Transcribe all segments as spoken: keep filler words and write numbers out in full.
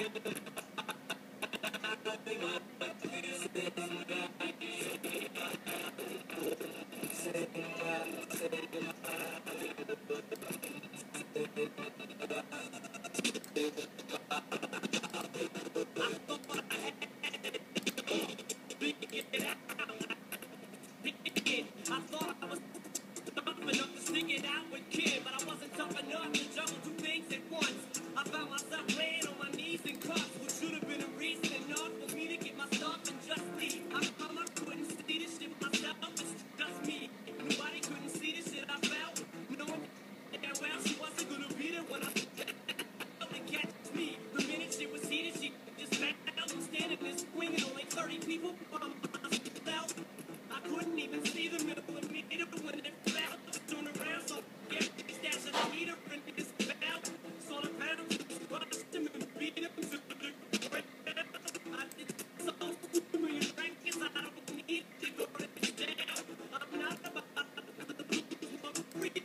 I thought I was tough enough to stick it out with Kim, but I wasn't tough enough to juggle two things at once. I found myself laying on my knees in cuffs, which should have been a reason enough for me to get my stuff and just leave. I found I couldn't see this shit myself, it's just me. Nobody couldn't see the shit I felt, knowing damn well she wasn't gonna be there when I felt and catch me. The minute she was heated, she just fell. I'm standing there swinging, only thirty people from myself. I couldn't even see the middle of me when it fell. Turn around, so yeah, stash of the heater and his belt. Saw the pounds, crushed him and beat him to the ground. I did so many rankings, I don't need to go down. I'm not about to lose my freedom.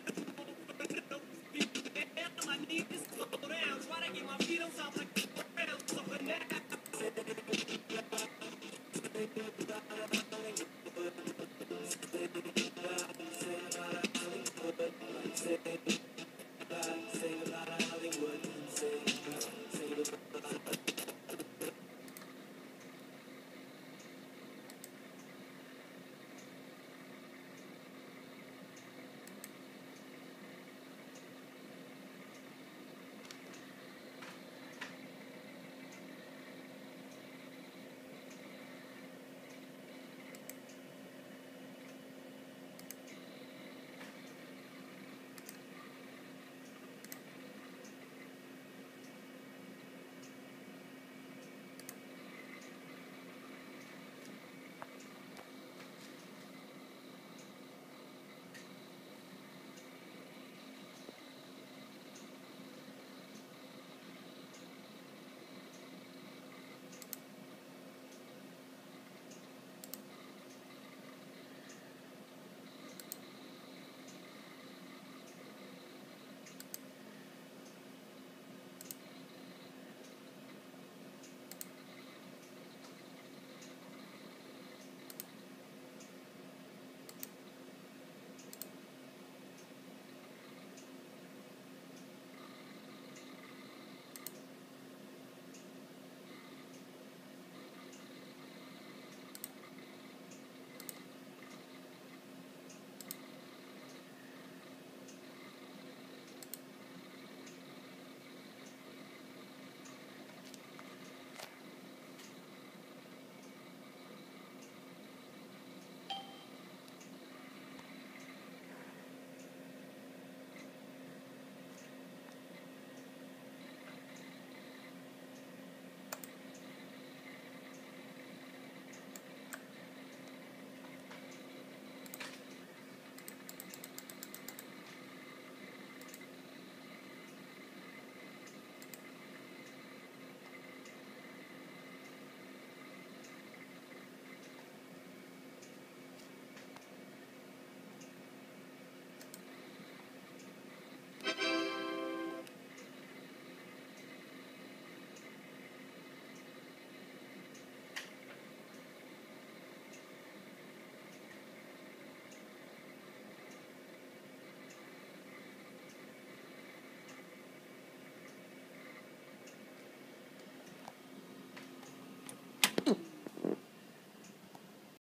I need to slow down, try to get my feet on top like a ground. So for now.